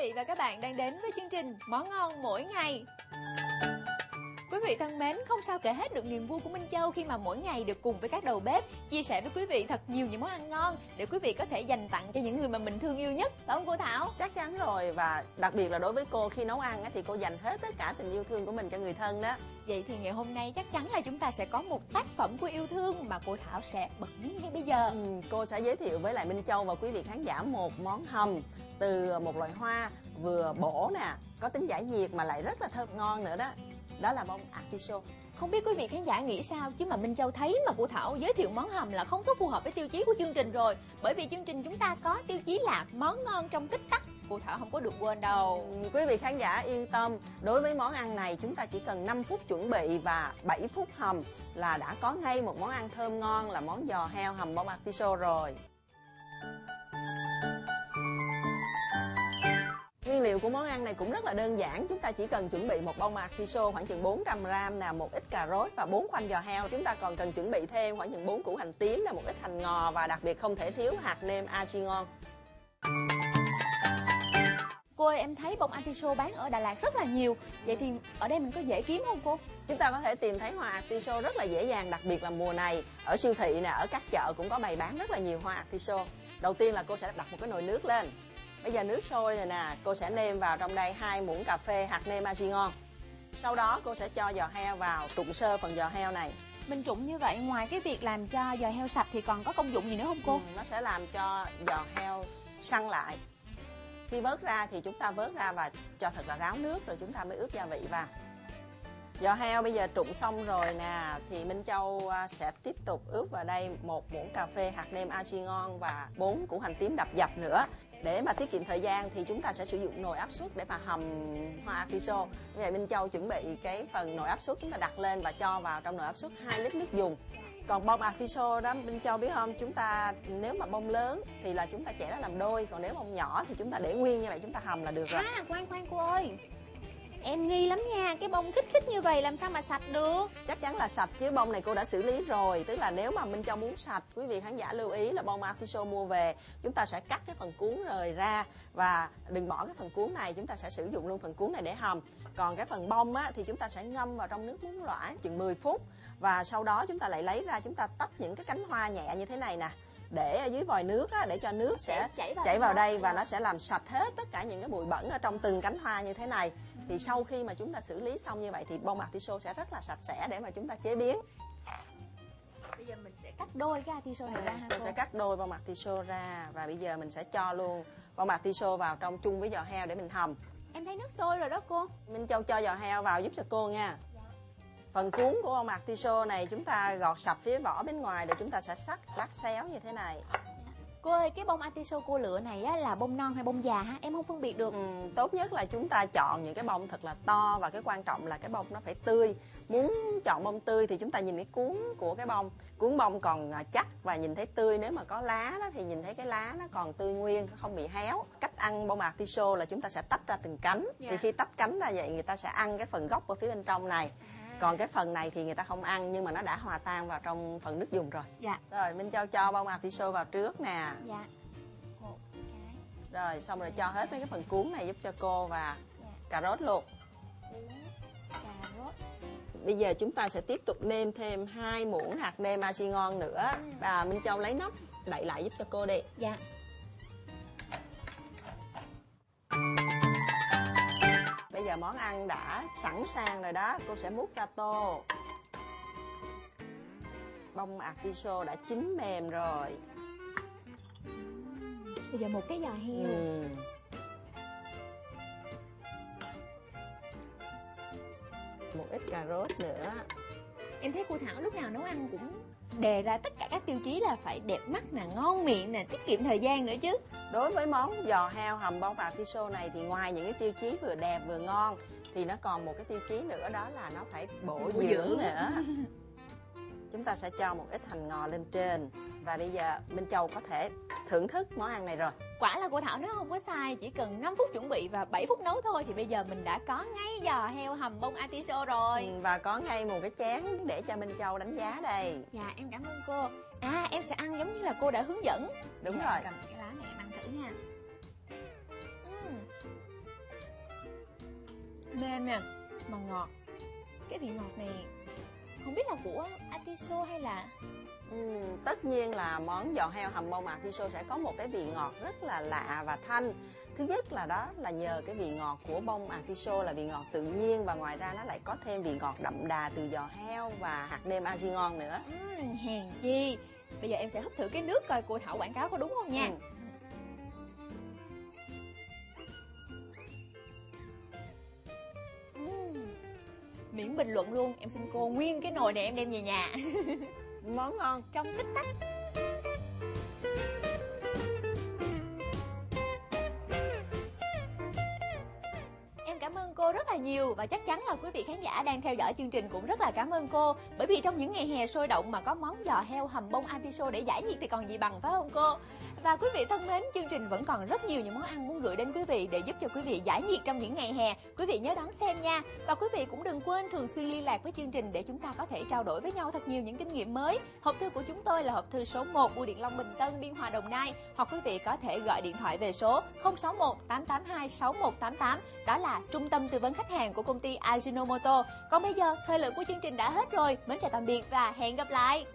vị và các bạn đang đến với chương trình Món ngon mỗi ngày. Quý vị thân mến, không sao kể hết được niềm vui của Minh Châu khi mà mỗi ngày được cùng với các đầu bếp chia sẻ với quý vị thật nhiều những món ăn ngon để quý vị có thể dành tặng cho những người mà mình thương yêu nhất, phải không cô Thảo? Chắc chắn rồi, và đặc biệt là đối với cô, khi nấu ăn thì cô dành hết tất cả tình yêu thương của mình cho người thân đó. Vậy thì ngày hôm nay chắc chắn là chúng ta sẽ có một tác phẩm của yêu thương mà cô Thảo sẽ bật mí ngay bây giờ. Cô sẽ giới thiệu với lại Minh Châu và quý vị khán giả một món hầm từ một loại hoa vừa bổ nè, có tính giải nhiệt mà lại rất là thơm ngon nữa đó. Đó là bông artichoke. Không biết quý vị khán giả nghĩ sao chứ mà Minh Châu thấy mà cô Thảo giới thiệu món hầm là không có phù hợp với tiêu chí của chương trình rồi. Bởi vì chương trình chúng ta có tiêu chí là món ngon trong tích tắc. Cô Thảo không có được quên đâu. Quý vị khán giả yên tâm, đối với món ăn này chúng ta chỉ cần 5 phút chuẩn bị và 7 phút hầm là đã có ngay một món ăn thơm ngon là món giò heo hầm bông artichoke rồi. Nguyên liệu của món ăn này cũng rất là đơn giản. Chúng ta chỉ cần chuẩn bị một bông artichoke khoảng chừng 400g nè, một ít cà rốt và 4 khoanh giò heo. Chúng ta còn cần chuẩn bị thêm khoảng chừng 4 củ hành tím là một ít hành ngò và đặc biệt không thể thiếu hạt nêm artichoke. Cô ơi, em thấy bông artichoke bán ở Đà Lạt rất là nhiều. Vậy thì ở đây mình có dễ kiếm không cô? Chúng ta có thể tìm thấy hoa artichoke rất là dễ dàng, đặc biệt là mùa này. Ở siêu thị nè, ở các chợ cũng có bày bán rất là nhiều hoa artichoke. Đầu tiên là cô sẽ đặt một cái nồi nước lên. Bây giờ nước sôi rồi nè, cô sẽ nêm vào trong đây 2 muỗng cà phê hạt nêm artichoke. Sau đó cô sẽ cho giò heo vào, trụng sơ phần giò heo này. Mình trụng như vậy, ngoài cái việc làm cho giò heo sạch thì còn có công dụng gì nữa không cô? Nó sẽ làm cho giò heo săn lại. Khi vớt ra thì chúng ta vớt ra và cho thật là ráo nước rồi chúng ta mới ướp gia vị vào. Giò heo bây giờ trụng xong rồi nè, thì Minh Châu sẽ tiếp tục ướp vào đây 1 muỗng cà phê hạt nêm artichoke và 4 củ hành tím đập dập nữa. Để mà tiết kiệm thời gian thì chúng ta sẽ sử dụng nồi áp suất để mà hầm hoa artichoke. Như vậy Minh Châu chuẩn bị cái phần nồi áp suất, chúng ta đặt lên và cho vào trong nồi áp suất 2 lít nước dùng. Còn bông artichoke đó Minh Châu biết không, chúng ta nếu mà bông lớn thì là chúng ta chẻ nó làm đôi, còn nếu bông nhỏ thì chúng ta để nguyên như vậy chúng ta hầm là được rồi. Khoan cô ơi, em nghi lắm nha, cái bông khít như vậy làm sao mà sạch được? Chắc chắn là sạch chứ, bông này cô đã xử lý rồi. Tức là nếu mà Minh Châu muốn sạch, quý vị khán giả lưu ý là bông artichoke mua về chúng ta sẽ cắt cái phần cuống rời ra và đừng bỏ cái phần cuống này, chúng ta sẽ sử dụng luôn phần cuống này để hầm. Còn cái phần bông á, thì chúng ta sẽ ngâm vào trong nước muống loãng chừng 10 phút và sau đó chúng ta lại lấy ra, chúng ta tách những cái cánh hoa nhẹ như thế này nè, để ở dưới vòi nước á, để cho nước sẽ chảy vào đây và nó sẽ làm sạch hết tất cả những cái bụi bẩn ở trong từng cánh hoa như thế này. Thì sau khi mà chúng ta xử lý xong như vậy thì bông artichoke sẽ rất là sạch sẽ để mà chúng ta chế biến. Bây giờ mình sẽ cắt đôi cái artichoke này ra ha cô? Tôi sẽ cắt đôi bông artichoke ra và bây giờ mình sẽ cho luôn bông artichoke vào trong chung với giò heo để mình hầm. Em thấy nước sôi rồi đó cô. Minh Châu cho giò heo vào giúp cho cô nha. Phần cuống của bông artichoke này chúng ta gọt sạch phía vỏ bên ngoài rồi chúng ta sẽ cắt lát xéo như thế này. Cô ơi, cái bông artichoke cô lựa này á, là bông non hay bông già ha? Em không phân biệt được. Tốt nhất là chúng ta chọn những cái bông thật là to và cái quan trọng là cái bông nó phải tươi. Muốn chọn bông tươi thì chúng ta nhìn cái cuống của cái bông. Cuống bông còn chắc và nhìn thấy tươi. Nếu mà có lá đó thì nhìn thấy cái lá nó còn tươi nguyên, không bị héo. Cách ăn bông artichoke là chúng ta sẽ tách ra từng cánh. Thì khi tách cánh ra vậy người ta sẽ ăn cái phần gốc ở phía bên trong này. Còn cái phần này thì người ta không ăn nhưng mà nó đã hòa tan vào trong phần nước dùng rồi. Dạ. Rồi Minh Châu cho bông artichoke vào trước nè. Dạ. Một cái. Rồi xong rồi cho hết mấy cái phần cuống này giúp cho cô và cà rốt luôn. Cà rốt. Bây giờ chúng ta sẽ tiếp tục nêm thêm 2 muỗng hạt nêm artichoke nữa. Và Minh Châu lấy nắp đậy lại giúp cho cô đi. Dạ. Bây giờ món ăn đã sẵn sàng rồi đó, cô sẽ múc ra tô. Bông artichoke đã chín mềm rồi. Bây giờ một cái giò heo. Một ít cà rốt nữa. Em thấy cô Thảo lúc nào nấu ăn cũng đề ra tất cả các tiêu chí là phải đẹp mắt nè, ngon miệng nè, tiết kiệm thời gian nữa chứ. Đối với món giò heo hầm bông artichoke này thì ngoài những cái tiêu chí vừa đẹp vừa ngon thì nó còn một cái tiêu chí nữa, đó là nó phải bổ dưỡng nữa. Chúng ta sẽ cho một ít hành ngò lên trên. Và bây giờ Minh Châu có thể thưởng thức món ăn này rồi. Quả là cô Thảo nói không có sai, chỉ cần 5 phút chuẩn bị và 7 phút nấu thôi thì bây giờ mình đã có ngay giò heo hầm bông artichoke rồi. Và có ngay một cái chén để cho Minh Châu đánh giá đây. Dạ em cảm ơn cô. Em sẽ ăn giống như là cô đã hướng dẫn. Đúng dạ, rồi. Cầm cái lá này em ăn thử nha. mềm nè, mà ngọt. Cái vị ngọt này không biết là của atiso hay là... Tất nhiên là món giò heo hầm bông atiso sẽ có một cái vị ngọt rất là lạ và thanh. Thứ nhất là đó là nhờ cái vị ngọt của bông atiso là vị ngọt tự nhiên, và ngoài ra nó lại có thêm vị ngọt đậm đà từ giò heo và hạt nêm argiron nữa. Hèn chi. Bây giờ em sẽ húp thử cái nước coi cô Thảo quảng cáo có đúng không nha. Miễn bình luận luôn, em xin cô nguyên cái nồi này em đem về nhà. Món ngon Trong tích tắc. Em cảm ơn cô rất là nhiều, và chắc chắn là quý vị khán giả đang theo dõi chương trình cũng rất là cảm ơn cô. Bởi vì trong những ngày hè sôi động mà có món giò heo hầm bông atiso để giải nhiệt thì còn gì bằng, phải không cô? Và quý vị thân mến, chương trình vẫn còn rất nhiều những món ăn muốn gửi đến quý vị để giúp cho quý vị giải nhiệt trong những ngày hè. Quý vị nhớ đón xem nha. Và quý vị cũng đừng quên thường xuyên liên lạc với chương trình để chúng ta có thể trao đổi với nhau thật nhiều những kinh nghiệm mới. Hộp thư của chúng tôi là hộp thư số 1, Bưu điện Long Bình Tân, Biên Hòa, Đồng Nai. Hoặc quý vị có thể gọi điện thoại về số 061 882 6188. Đó là trung tâm tư vấn khách hàng của công ty Ajinomoto. Còn bây giờ, thời lượng của chương trình đã hết rồi. Mến chào tạm biệt và hẹn gặp lại.